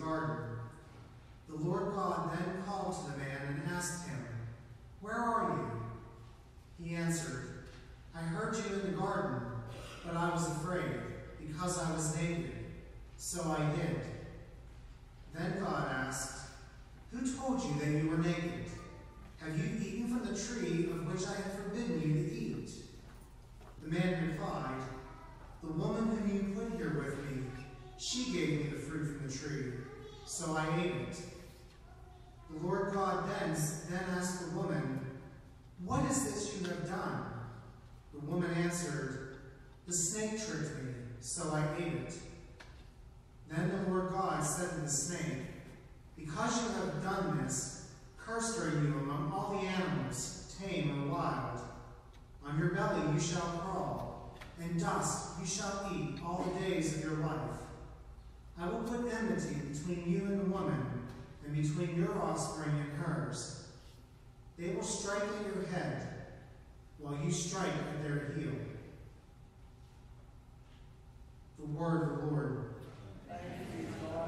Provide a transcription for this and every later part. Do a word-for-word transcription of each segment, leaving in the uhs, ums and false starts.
garden. The Lord God then called to the man and asked him, "Where are you?" He answered, "I heard you in the garden, but I was afraid, because I was naked, so I hid." Then God asked, "Who told you that you were naked? Have you eaten from the tree of which I have forbidden you to eat?" The man replied, "The woman whom you put here with me, she gave me the fruit from the tree, so I ate it." The Lord God then, then asked the woman, "What is this you have done?" The woman answered, "The snake tricked me, so I ate it." Then the Lord God said to the snake, "Because you have done this, cursed are you among all the animals, tame or wild. On your belly you shall crawl, and dust you shall eat all the days of your life. I will put enmity between you and the woman, and between your offspring and hers. They will strike at your head, while you strike at their heel." The word of the Lord. Thank you, Lord.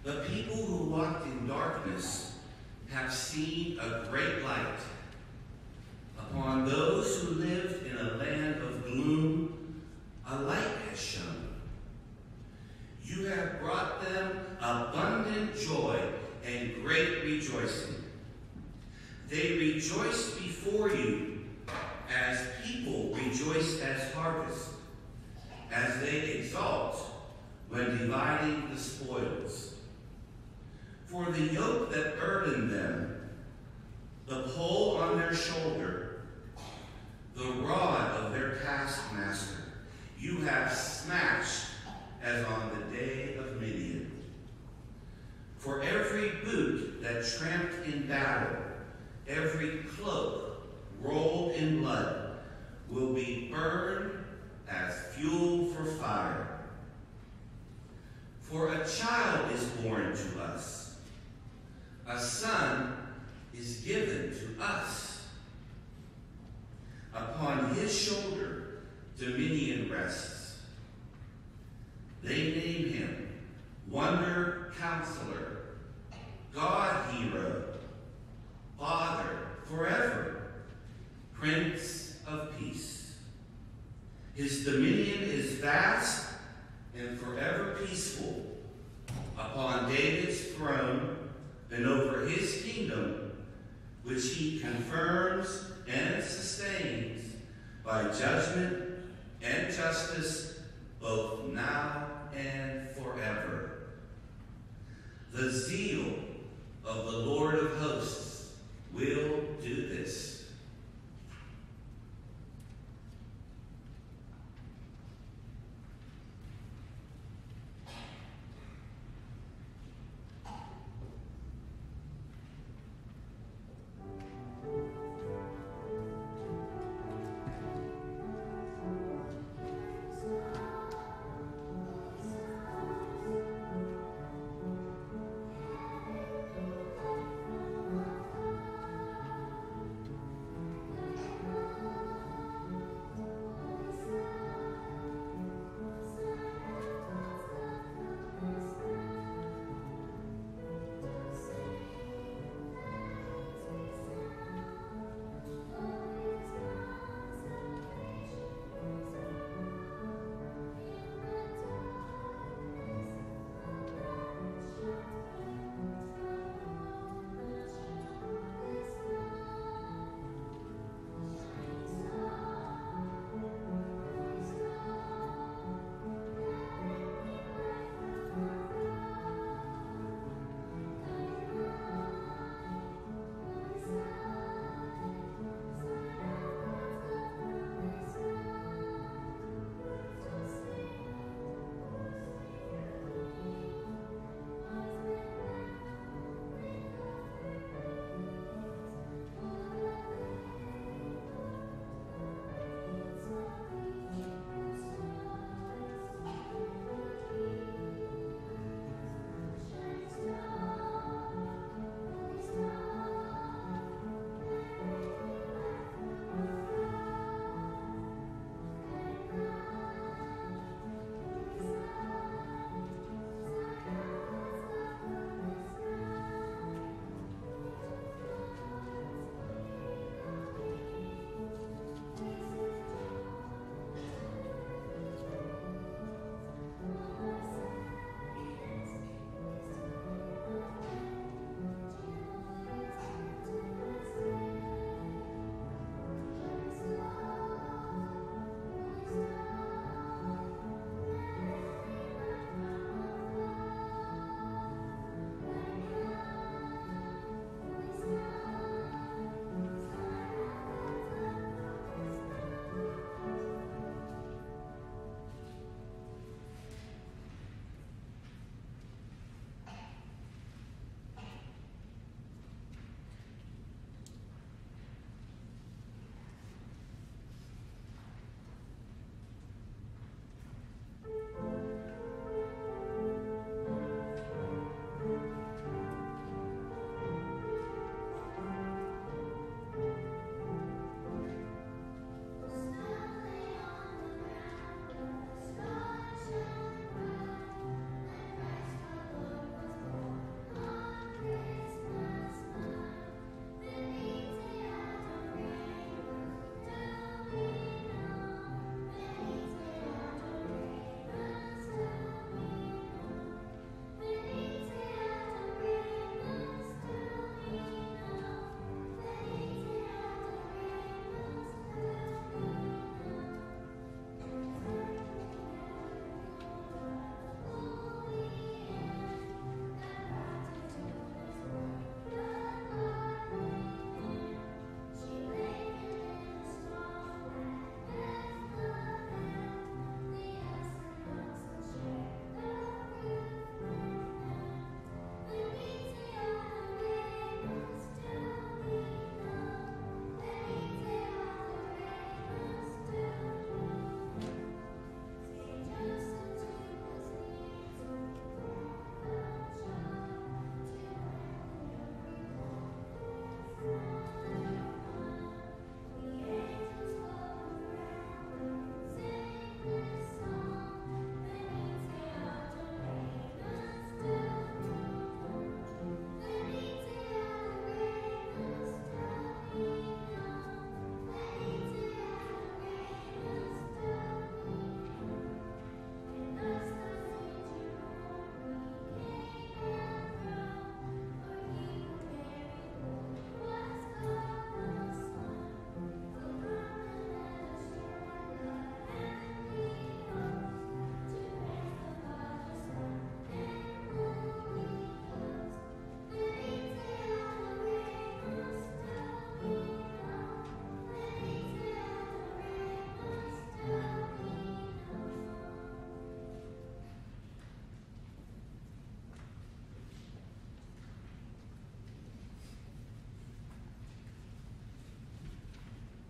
The people who walked in darkness have seen a great light. Upon those who lived in a land of gloom, a light has shone. You have brought them abundant joy and great rejoicing. They rejoice before you as people rejoice at harvest, as they exult when dividing the spoils. For the yoke that burdened them, the pole on their shoulder, the rod of their taskmaster, you have smashed as on the day of Midian. For every boot that tramped in battle, every cloak rolled in blood, will be burned as fuel for fire. For a child is born to us, a son is given to us. Upon his shoulder dominion rests. They name him Wonder Counselor, God Hero, Father forever, Prince of Peace. His dominion is vast and forever peaceful upon David's throne and over his kingdom, which he confirms and sustains by judgment and justice both now and forever. The zeal of the Lord of hosts will do this.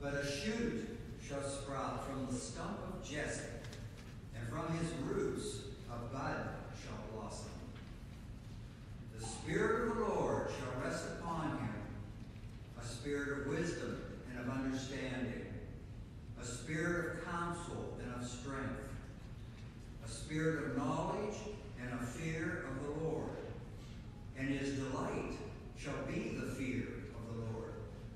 But a shoot shall sprout from the stump of Jesse, and from his roots a bud shall blossom. The Spirit of the Lord shall rest upon him, a spirit of wisdom and of understanding, a spirit of counsel and of strength, a spirit of knowledge and of fear of the Lord. And his delight shall be the fear of the Lord.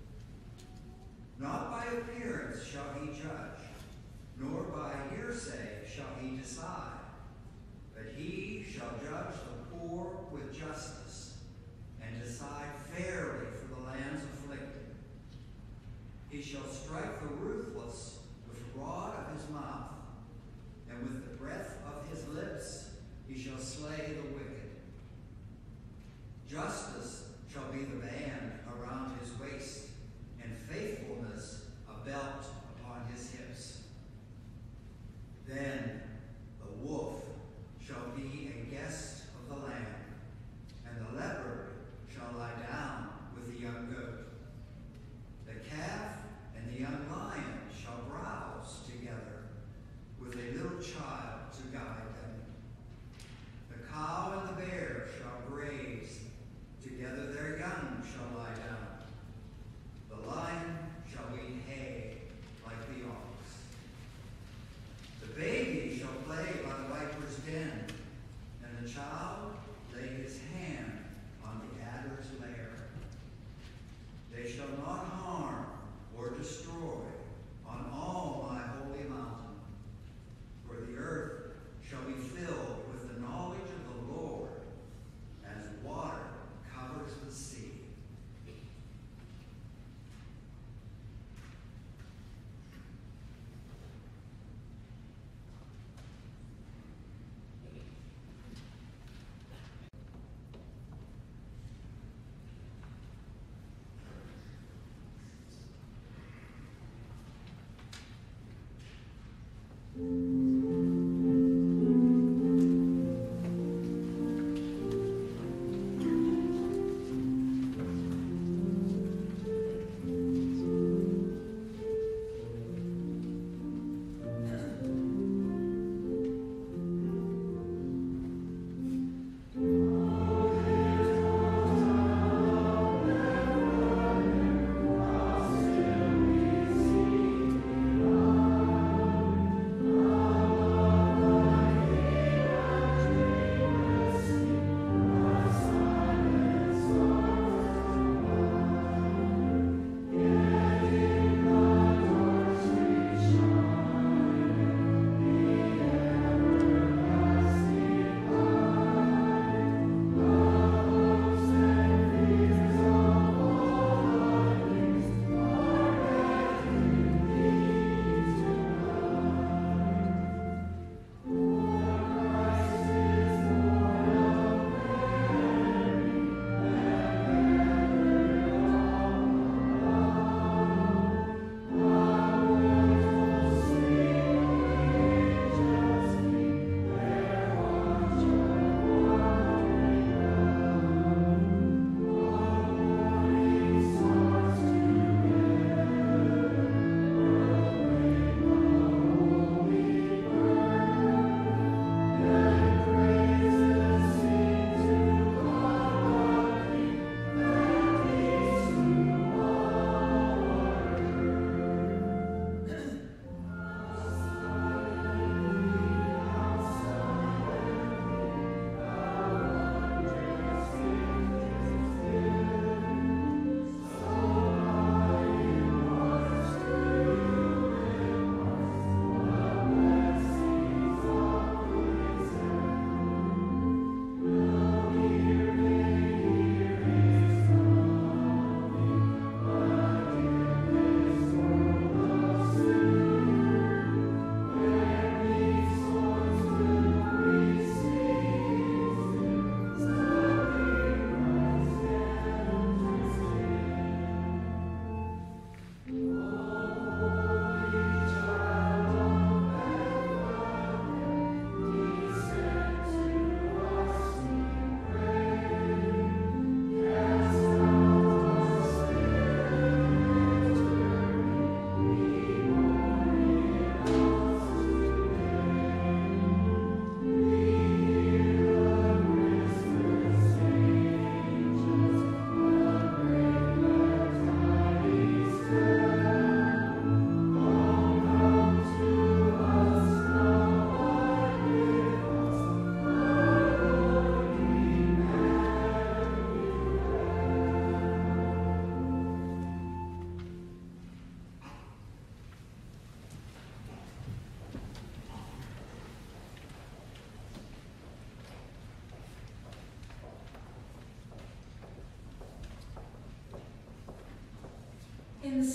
Not by appearance shall he judge, nor by hearsay shall he decide, but he shall judge the poor with justice, and decide fairly for the lands afflicted. He shall strike the ruthless with the rod of his mouth, and with the breath of his lips he shall slay the wicked. Justice shall be the band around his waist, and faithfulness a belt upon his hips. Then the wolf shall be a guest of the lamb, and the leopard shall lie down with the young goat. The calf and the young lion shall browse together, with a little child to guide them. The cow and the bear shall graze, together their young shall lie down.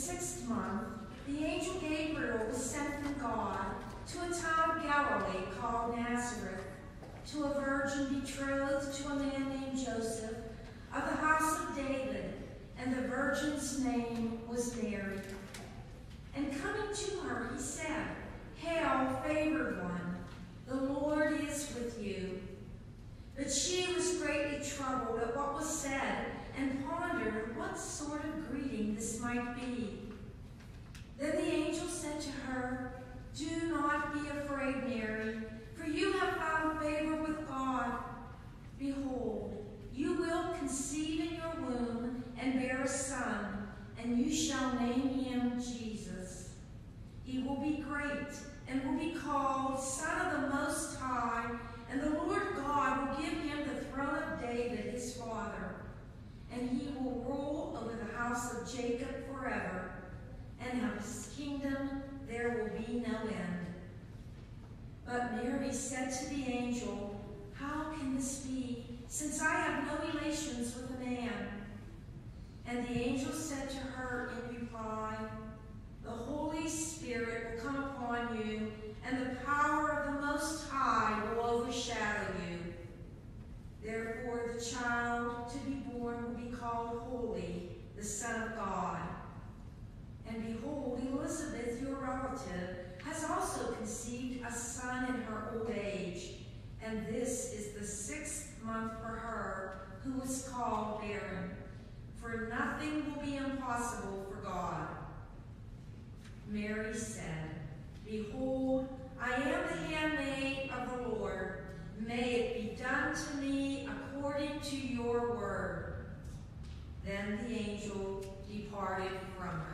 sixth month, the angel Gabriel was sent from God to a town of Galilee called Nazareth, to a virgin betrothed to a man named Joseph of the house of David, and the virgin's name was Mary. And coming to her, he said, "Hail, favored one, the Lord is with you." But she was greatly troubled at what was said, and pondered what sort of greeting this might be. Then the angel said to her, "Do not be afraid, Mary, for you have found favor with God. Behold, you will conceive in your womb and bear a son, and you shall name him Jesus. He will be great and will be called Son of the Most High, and the Lord God will give him the throne of David his father, and he will rule over the house of Jacob forever, and of his kingdom there will be no end." But Mary said to the angel, "How can this be, since I have no relations with a man?" And the angel said to her in reply, "The Holy Spirit will come upon you, and the power of the Most High will overshadow you. Therefore the child to be born will be called Holy, the Son of God. And behold, Elizabeth, your relative, has also conceived a son in her old age, and this is the sixth month for her who is called barren, for nothing will be impossible for God." Mary said, "Behold, I am the handmaid of the Lord. May it be done to me according to your word." Then the angel departed from her.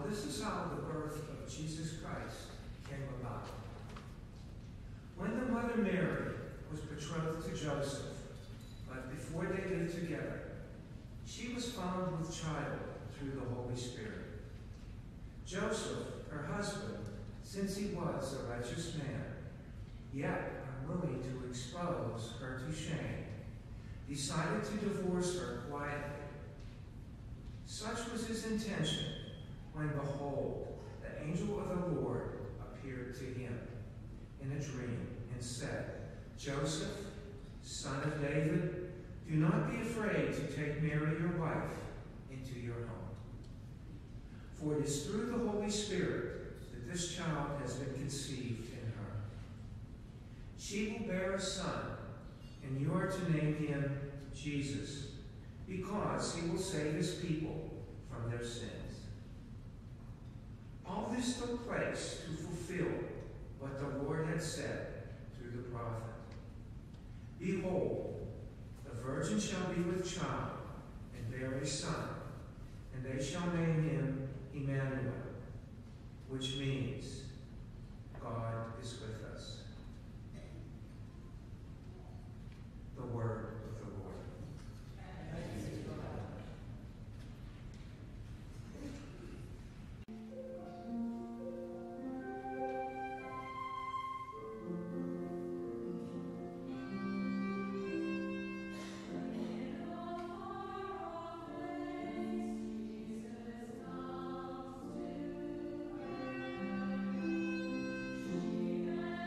this is how the birth of Jesus Christ came about. When the mother Mary was betrothed to Joseph, but before they lived together, she was found with child through the Holy Spirit. Joseph, her husband, since he was a righteous man, yet unwilling to expose her to shame, decided to divorce her quietly. Such was his intention when, behold, the angel of the Lord appeared to him in a dream and said, Joseph, son of David, do not be afraid to take Mary your wife into your home. For it is through the Holy Spirit that this child has been conceived in her. She will bear a son, and you are to name him Jesus, because he will save his people from their sins. All this took place to fulfill what the Lord had said through the prophet. Behold, the virgin shall be with child and bear a son, and they shall name him Immaculate, which means God is with us. The word of the Lord. Thank you.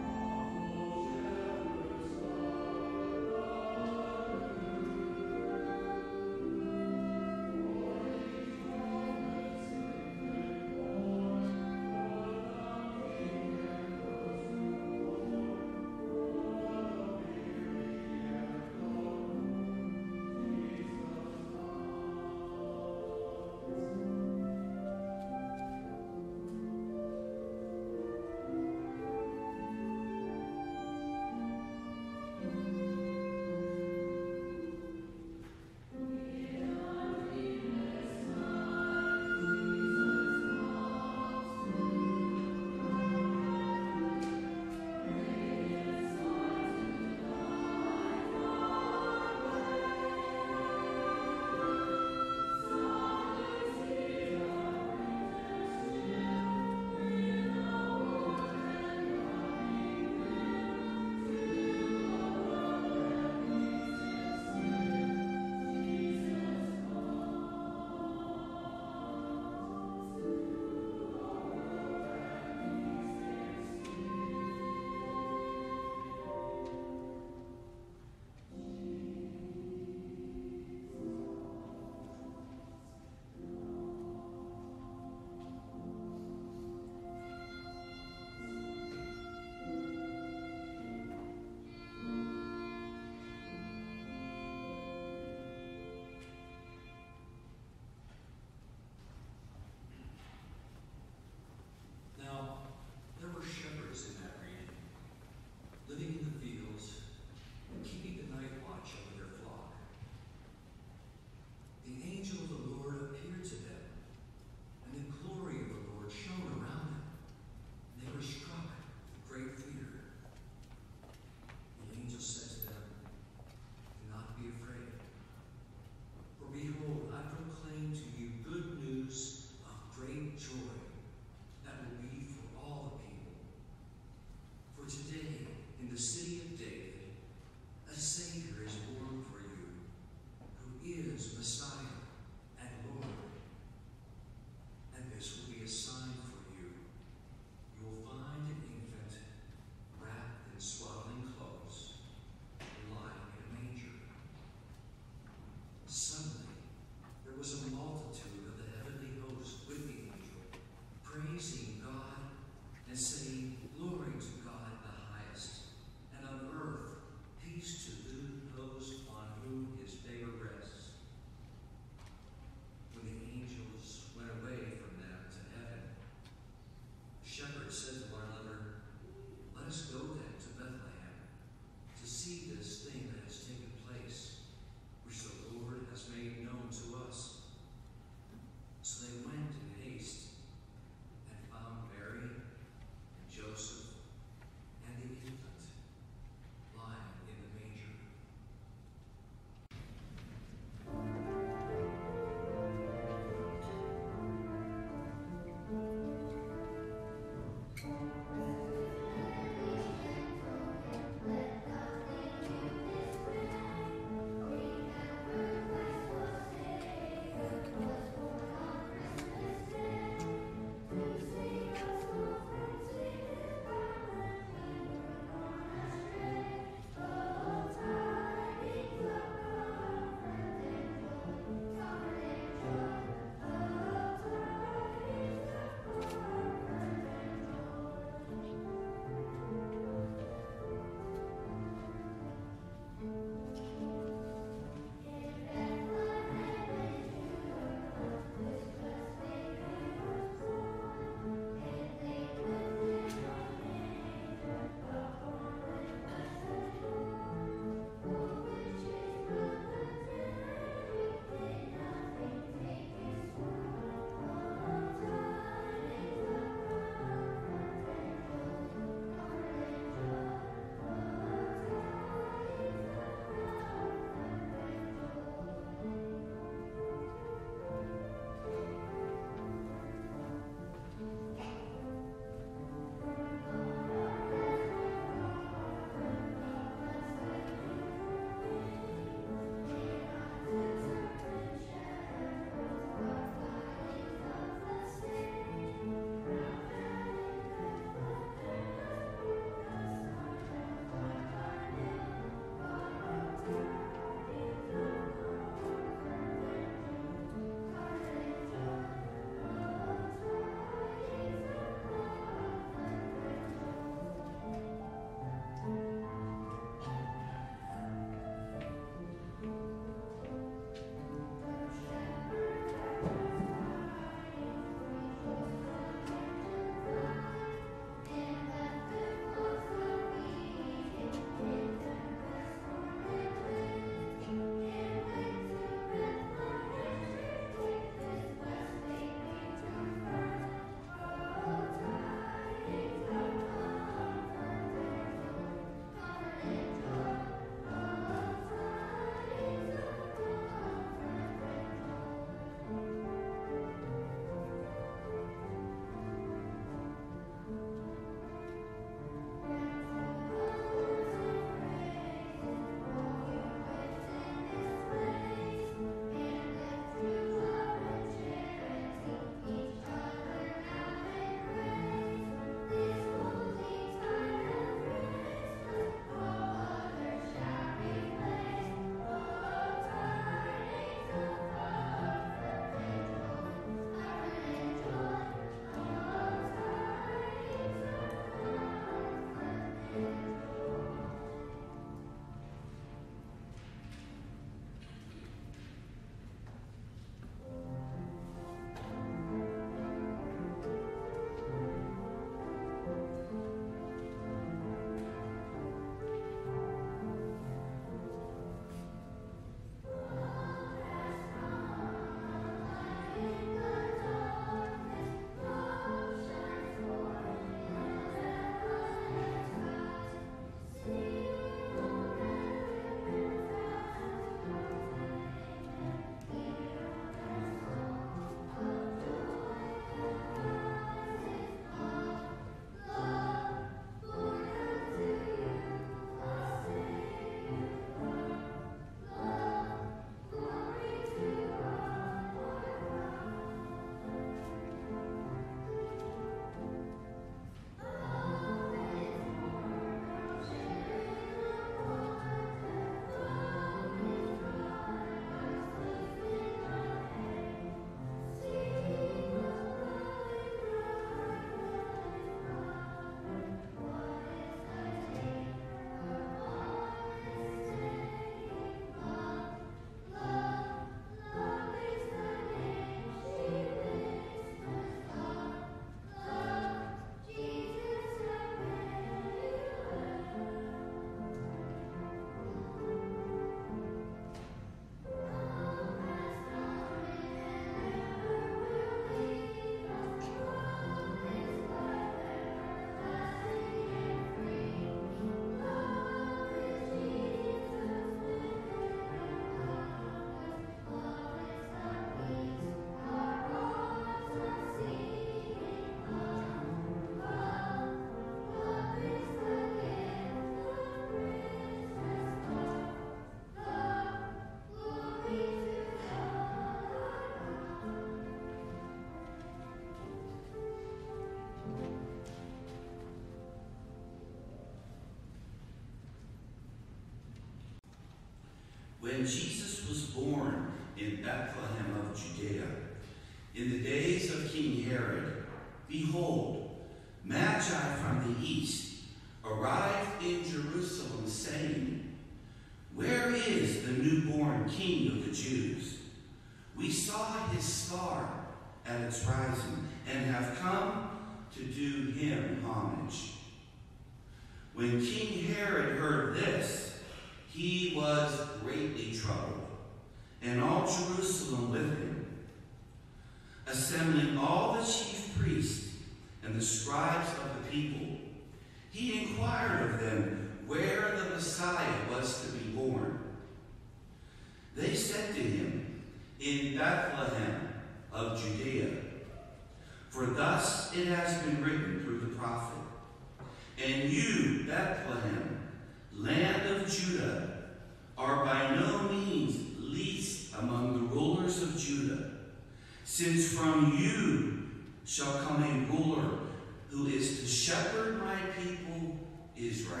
when Jesus was born in Bethlehem of Judea, in the days of King Herod, behold, Magi from the east arrived in Jerusalem, saying, Where is the newborn King of the Jews? We saw his star at its rising, and have come to do him homage. When King Herod heard this, he was greatly troubled, and all Jerusalem with him. Assembling all the chief priests and the scribes of the people, he inquired of them where the Messiah was to be born. They said to him, In Bethlehem of Judea, for thus it has been written through the prophet, And you, Bethlehem, land of Judah, are by no means least among the rulers of Judah, since from you shall come a ruler who is to shepherd my people Israel.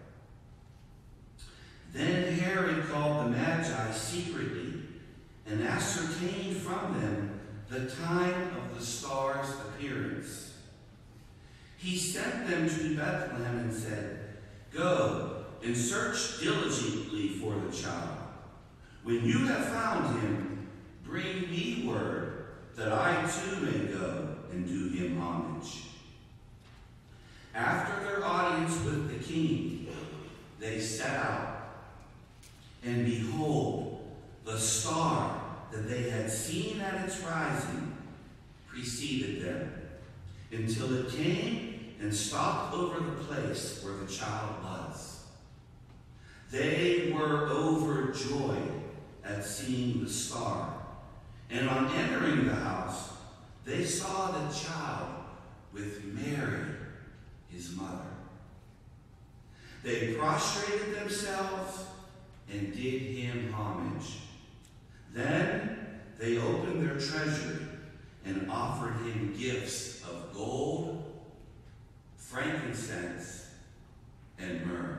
Then Herod called the Magi secretly and ascertained from them the time of the star's appearance. He sent them to Bethlehem and said, Go and search diligently for the child. When you have found him, bring me word that I too may go and do him homage. After their audience with the king, they set out, and behold, the star that they had seen at its rising preceded them, until it came and stopped over the place where the child was. They were overjoyed at seeing the star, and on entering the house, they saw the child with Mary, his mother. They prostrated themselves and did him homage. Then they opened their treasury and offered him gifts of gold, frankincense, and myrrh.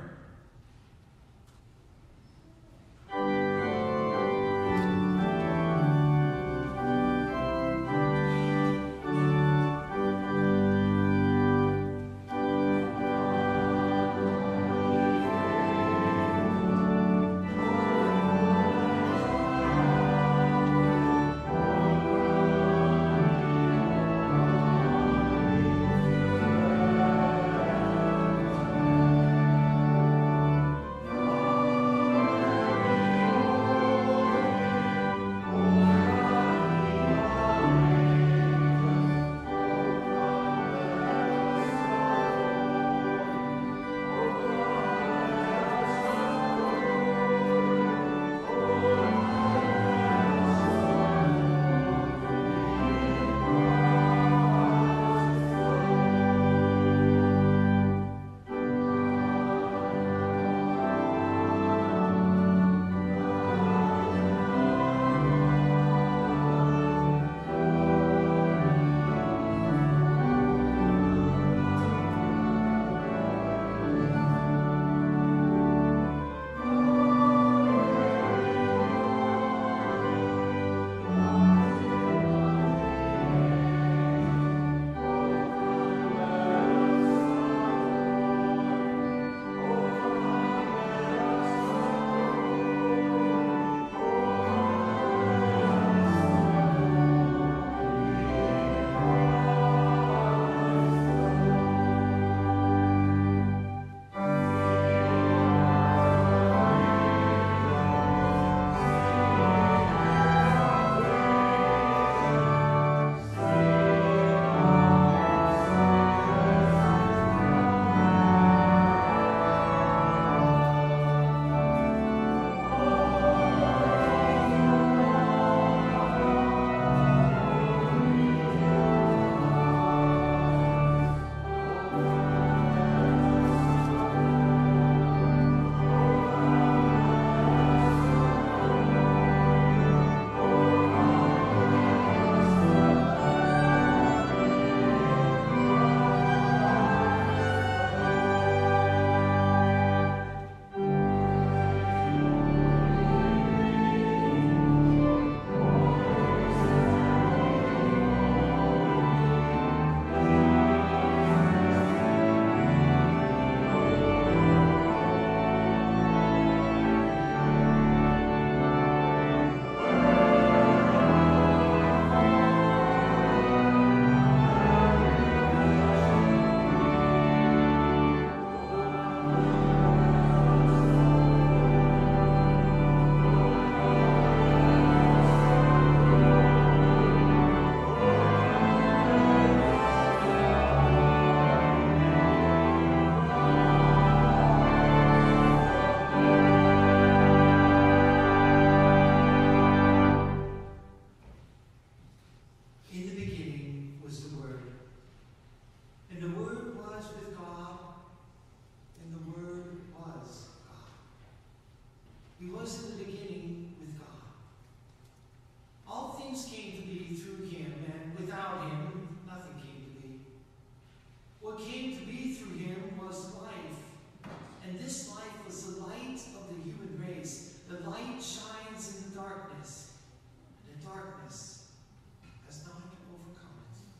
this life was the light of the human race. The light shines in the darkness, and the darkness has not overcome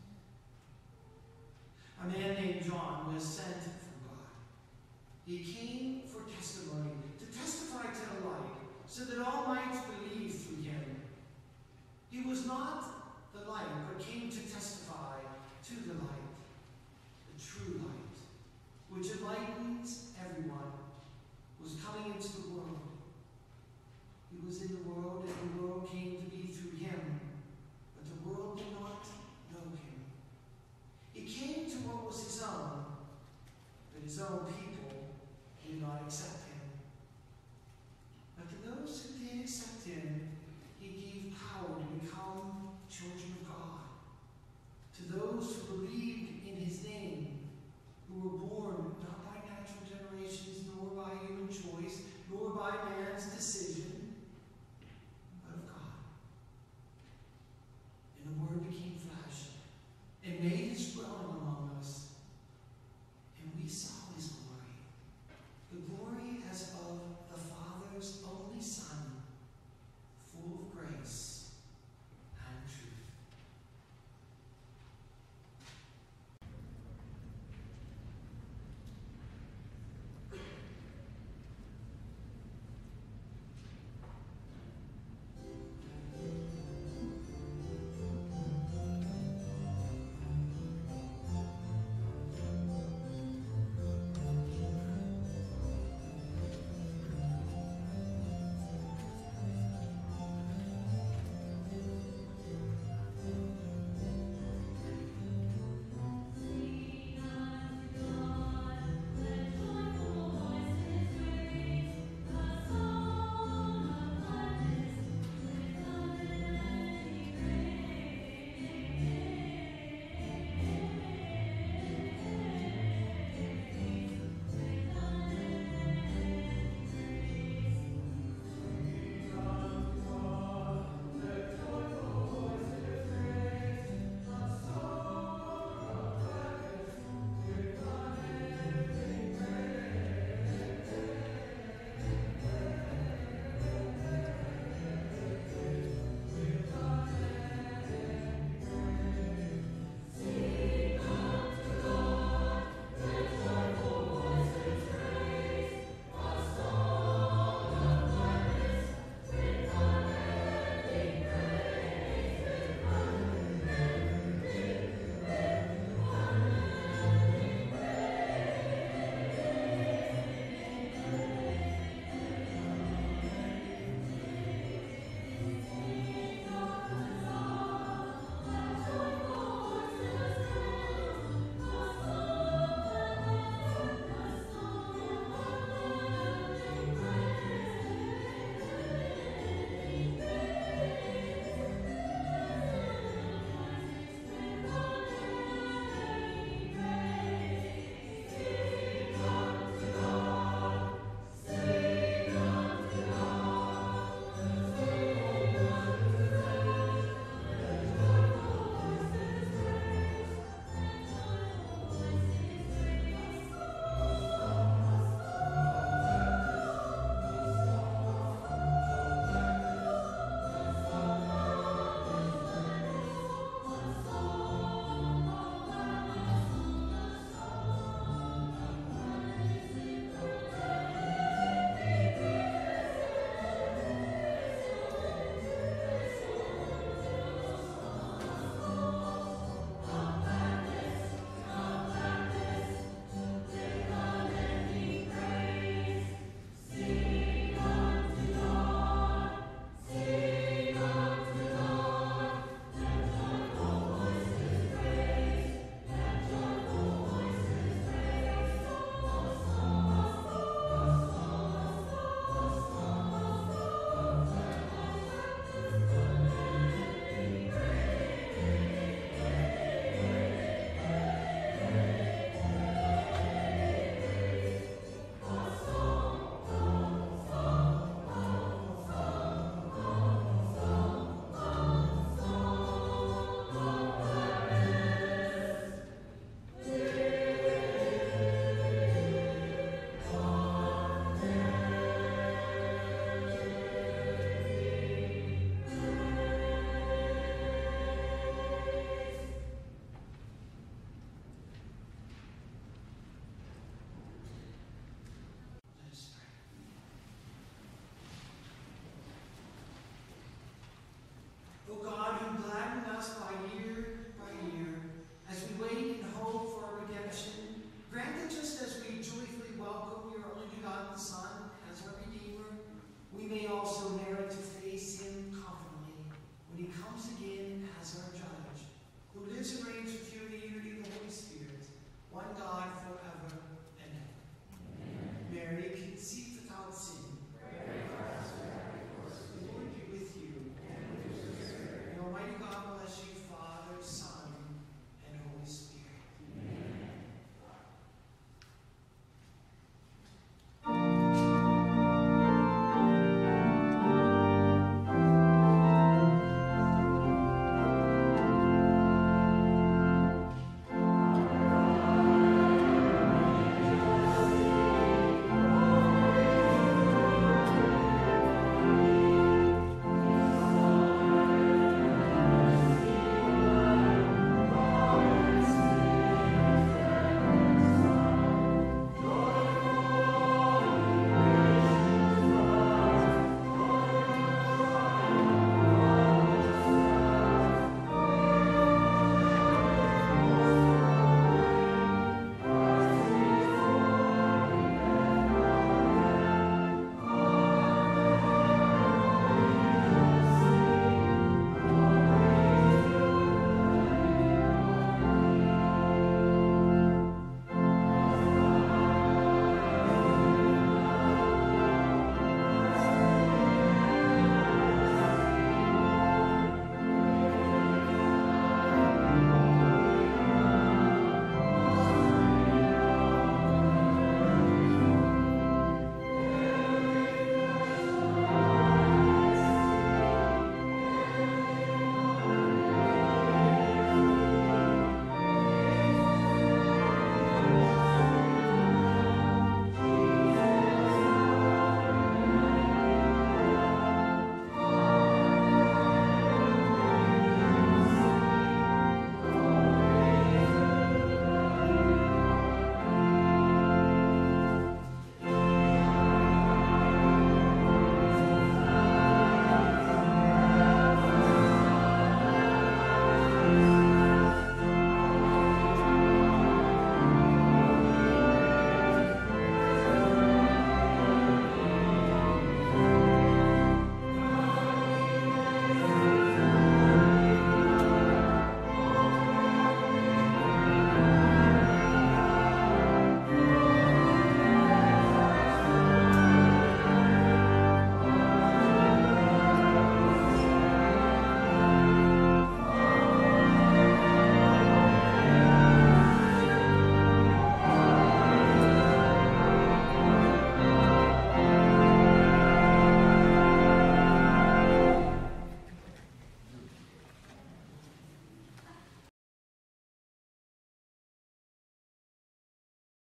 it. A man named John was sent from God. He came for testimony, to testify to the light, so that all might believe through him. He was not the light, but came to testify to the light, the true light, which enlightens everyone, was coming into the world. He was in the world, and the world came to be through him, but the world did not know him. He came to what was his own, but his own people did not accept him.